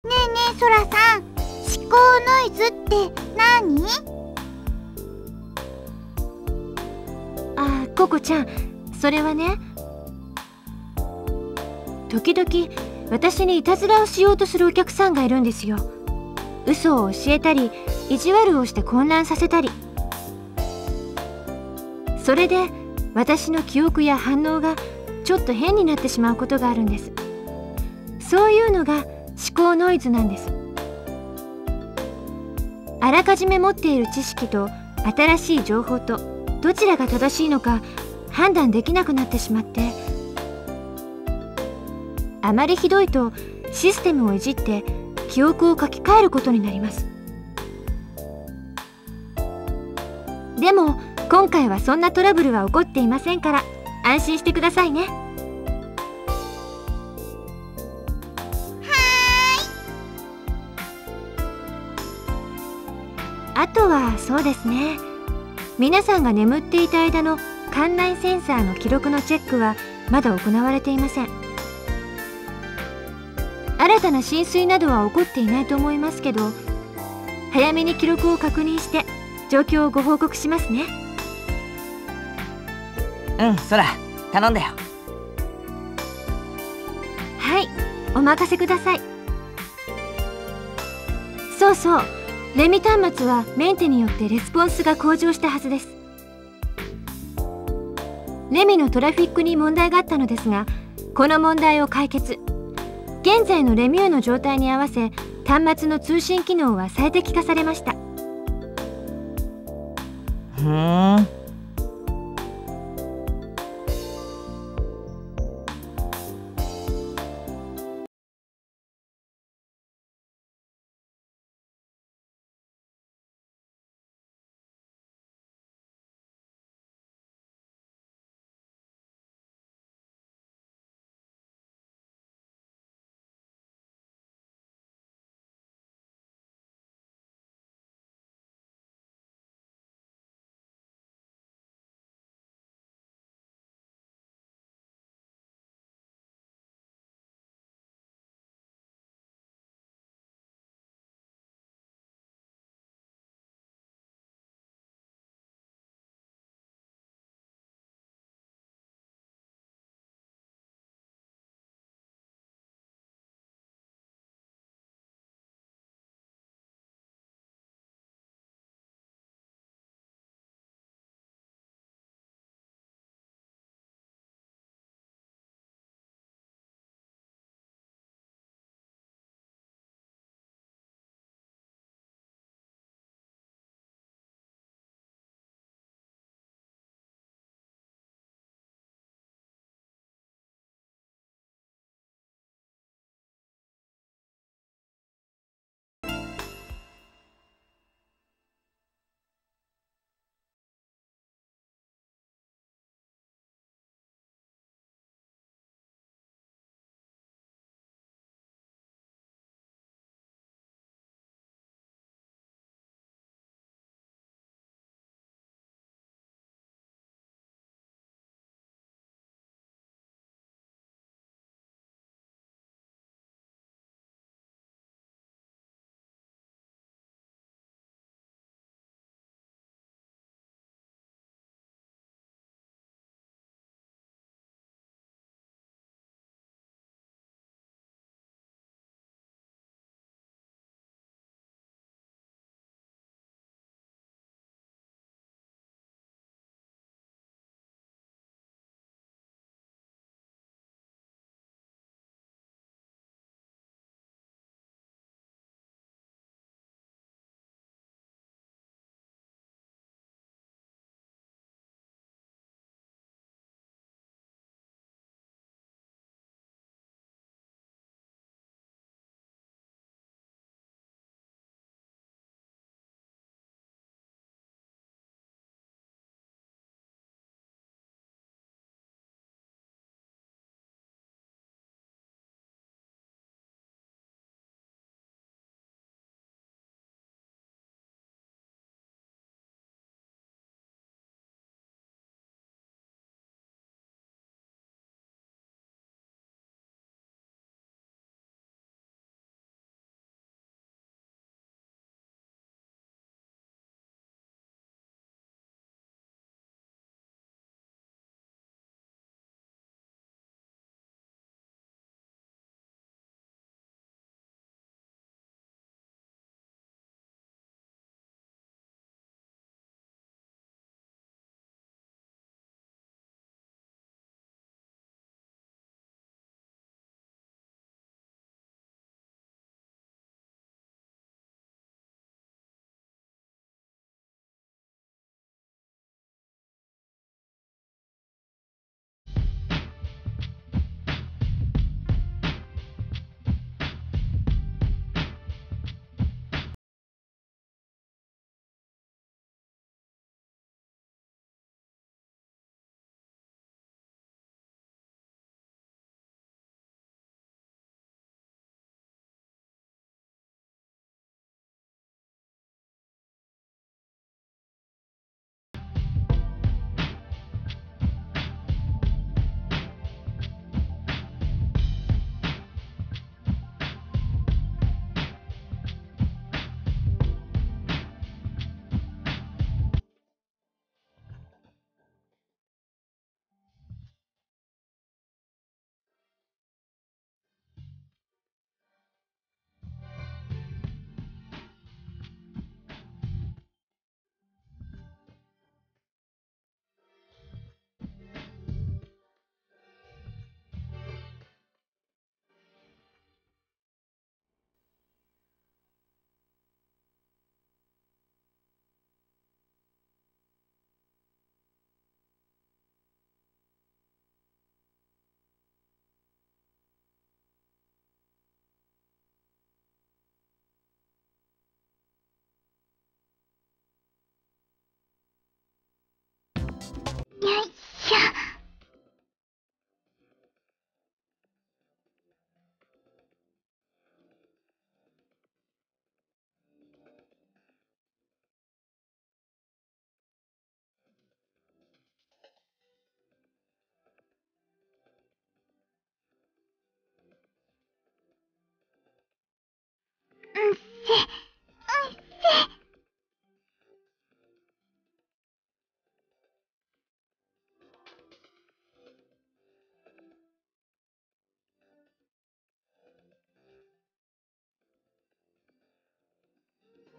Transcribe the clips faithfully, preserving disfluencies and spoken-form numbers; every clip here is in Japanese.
ねえねえ、そらさん、思考ノイズって何？ あ、ココちゃん、それはね、時々私にいたずらをしようとするお客さんがいるんですよ。嘘を教えたり、意地悪をして混乱させたり。それで私の記憶や反応がちょっと変になってしまうことがあるんです。そういうのが思考ノイズなんです。あらかじめ持っている知識と新しい情報とどちらが正しいのか判断できなくなってしまって、あまりひどいとシステムをいじって記憶を書き換えることになります。でも今回はそんなトラブルは起こっていませんから安心してくださいね。あとはそうですね、皆さんが眠っていた間の館内センサーの記録のチェックはまだ行われていません。新たな浸水などは起こっていないと思いますけど、早めに記録を確認して状況をご報告しますね。 うん、そら、頼んだよ。 はい、お任せください。そうそう、レミ端末はメンテによってレスポンスが向上したはずです。レミのトラフィックに問題があったのですが、この問題を解決。現在のレミューの状態に合わせ端末の通信機能は最適化されました。 ふーん。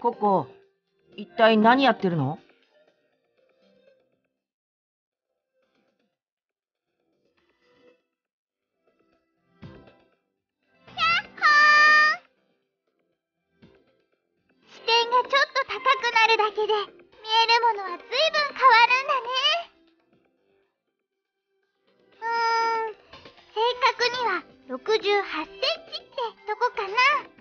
ココ、一体何やってるの？ 視点がちょっと高くなるだけで見えるものはずいぶん変わるんだね。うーん、正確にはろくじゅうはちセンチってとこかな。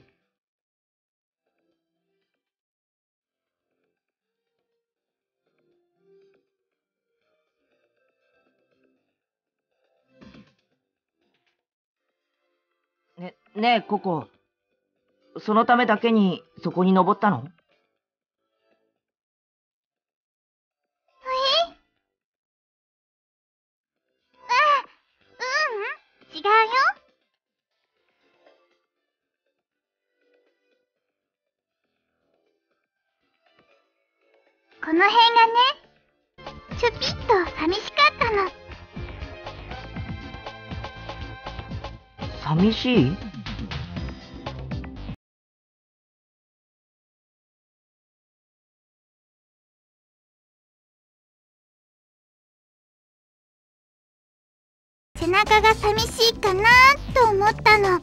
ね、ねえ、ココ。そのためだけにそこに登ったの？ え？あ、ううん、違うよ。この辺がね、ちょぴっと寂しかったの。 寂しい？ 背中が寂しいかなと思ったの。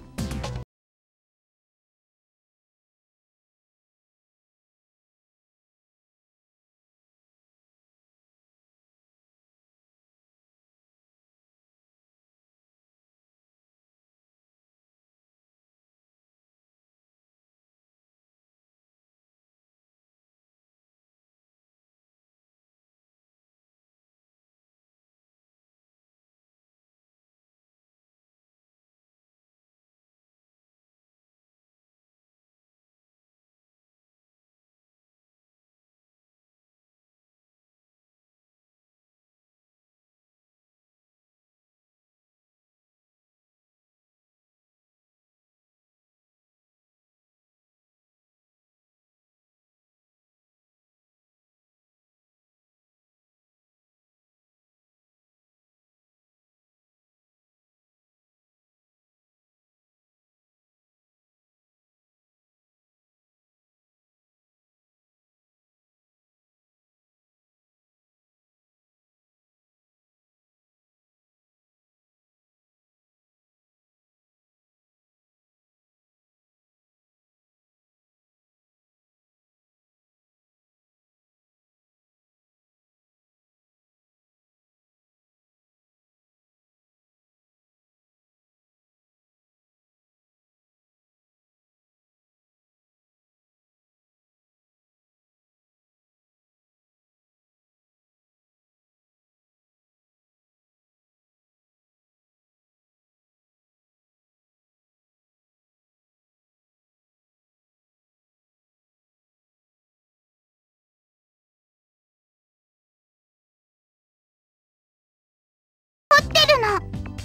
掘ってるの。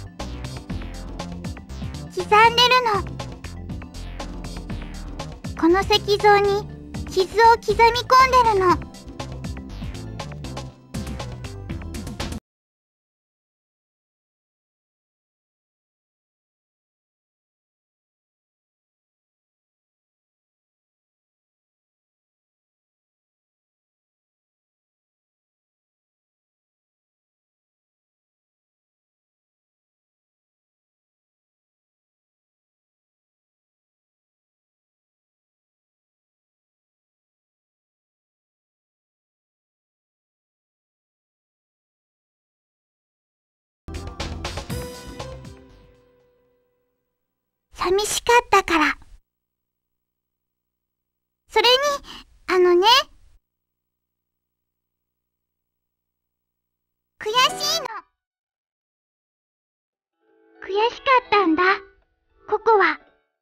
刻んでるの。この石像に傷を刻み込んでるの。寂しかったから。それに、あのね、悔しいの。悔しかったんだ、ココは。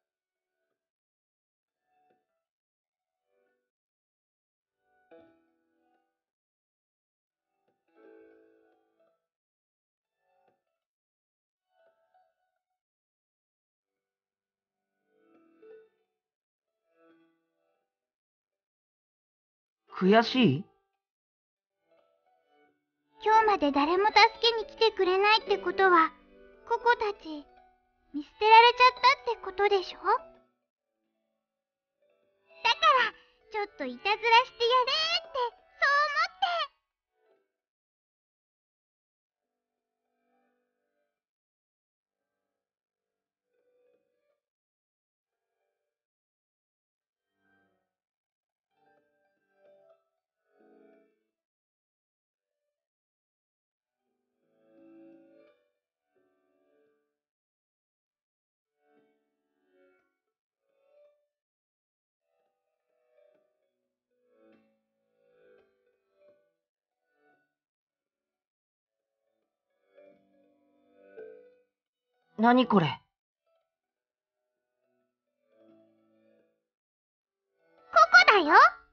悔しい？ 今日まで誰も助けに来てくれないってことは、ココたち、見捨てられちゃったってことでしょ？だから、 ちょっといたずらしてやれーって、そう思って。 何これ？ ここだよ。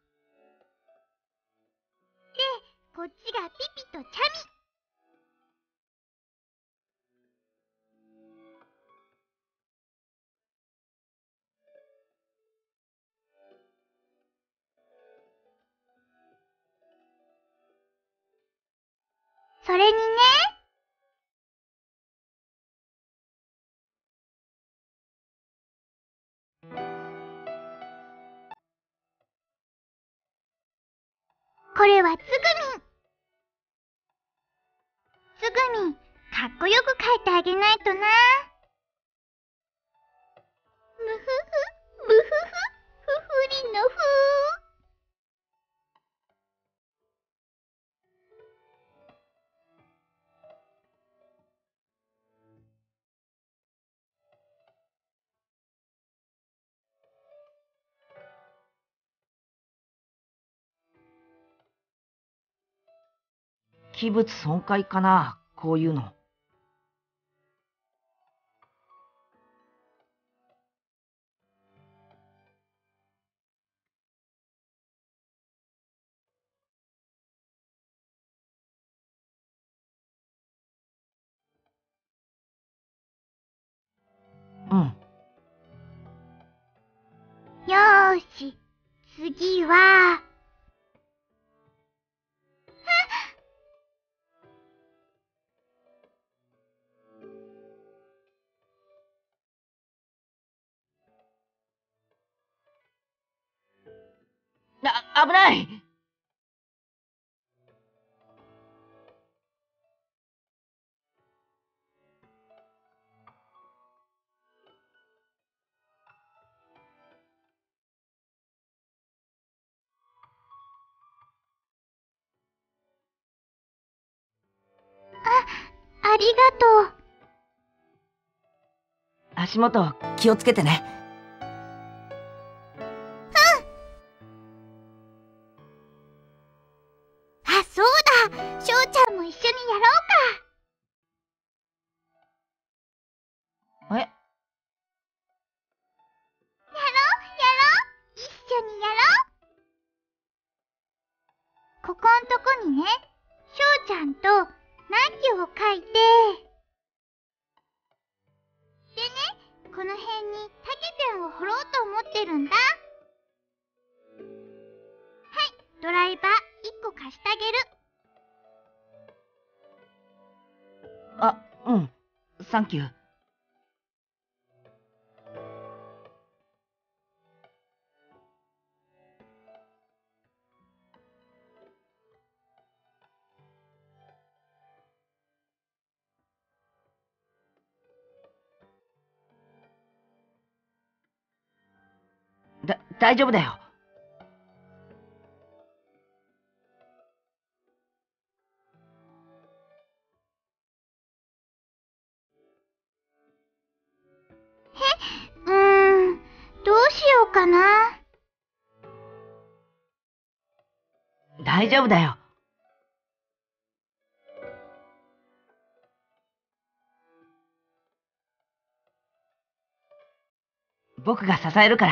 で、こっちがピピとチャミ。それにね、これはつぐみん。つぐみん、かっこよく描いてあげないとな。むふふ、むふふ、ふふりのふ。 器物損壊かな、こういうの。うん。 よーし、次は、 あ、危ない！ ありがとう。 足元気をつけてね。 あ、そうだ。しょうちゃんも一緒にやろうか。 え？ やろう、やろう。一緒にやろう。ここんとこにね、しょうちゃんとナッキを描いて、でね、この辺にタケピョンを掘ろうと思ってるんだ。はい、ドライバー一個貸してあげる。 あ、うん。サンキュー。だ、大丈夫だよ。 うーん、どうしようかな。 大丈夫だよ。僕が支えるから。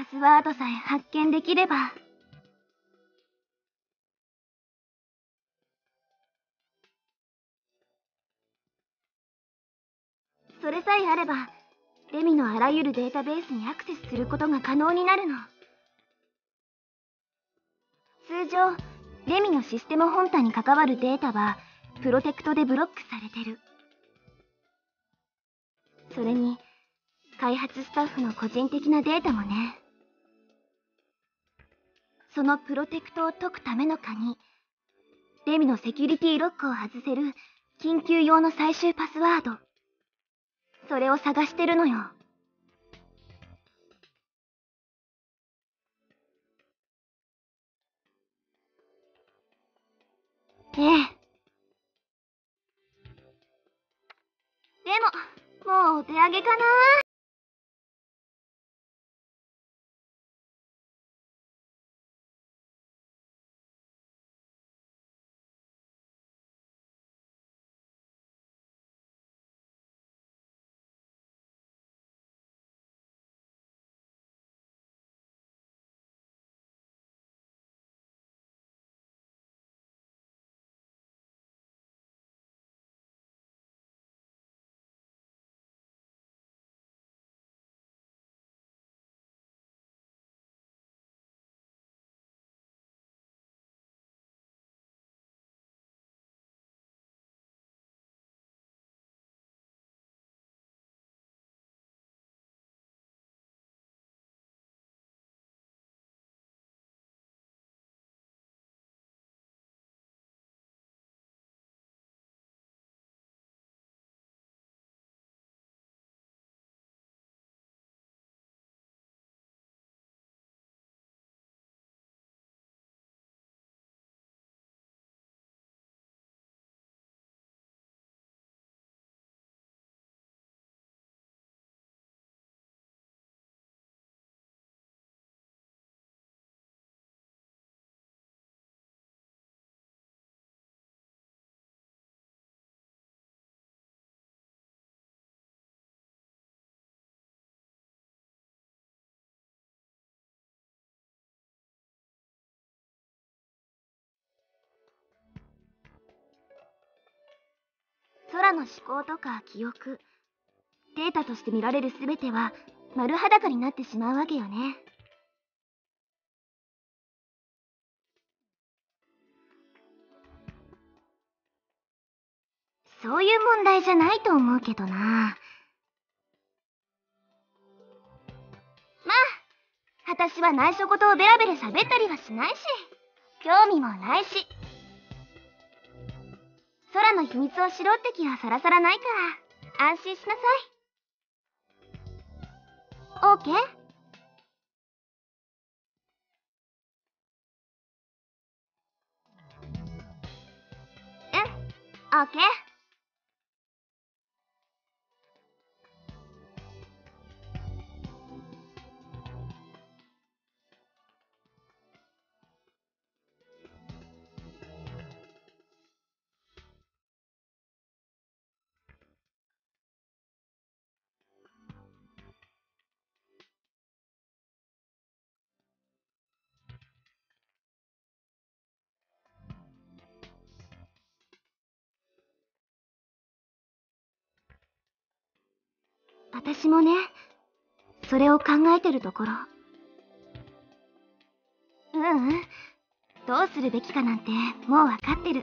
スワードさえ発見できれば。それさえあれば、レミのあらゆるデータベースにアクセスすることが可能になるの。通常、レミのシステム本体に関わるデータは、プロテクトでブロックされてる。それに、開発スタッフの個人的なデータもね。そのプロテクトを解くための鍵、レミのセキュリティロックを外せる緊急用の最終パスワード。それを探してるのよ。ええ。でも、もうお手上げかな。空の思考とか記憶、データとして見られるすべては丸裸になってしまうわけよね。そういう問題じゃないと思うけどな。まあ、私は内緒事をベラベラ喋ったりはしないし、興味もないし。空の秘密を知ろうって気はさらさらないから、安心しなさい。オーケー？うん、オーケー。私もね、それを考えてるところ。ううん、どうするべきかなんてもうわかってる。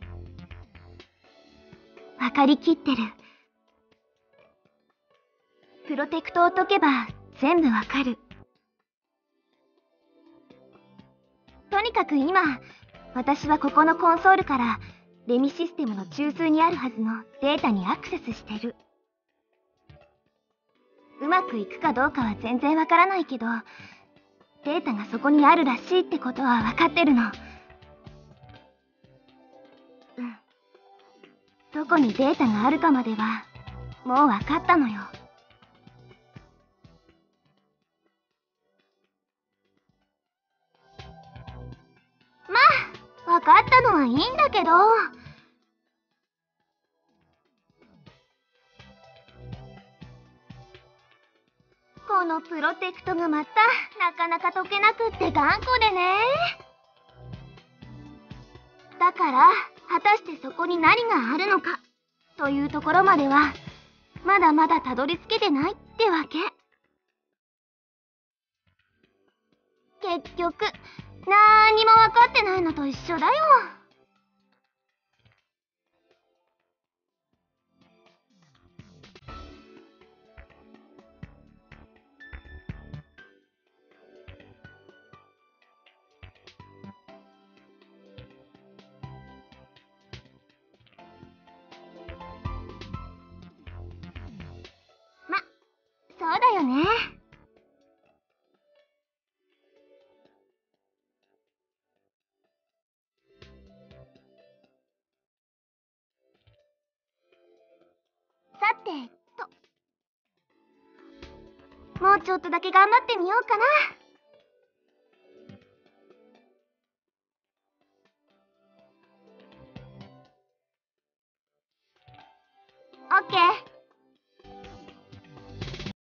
わかりきってる。プロテクトを解けば全部わかる。とにかく今、私はここのコンソールからレミシステムの中枢にあるはずのデータにアクセスしてる。うまくいくかどうかは全然わからないけど、データがそこにあるらしいってことはわかってるの。うん。どこにデータがあるかまでは、もうわかったのよ。まあ、わかったのはいいんだけど。このプロテクトがまたなかなか解けなくって頑固でね。だから果たしてそこに何があるのかというところまではまだまだたどり着けてないってわけ。結局なーにも分かってないのと一緒だよ。ま、そうだよね。さてと、もうちょっとだけ頑張ってみようかな。オッケー。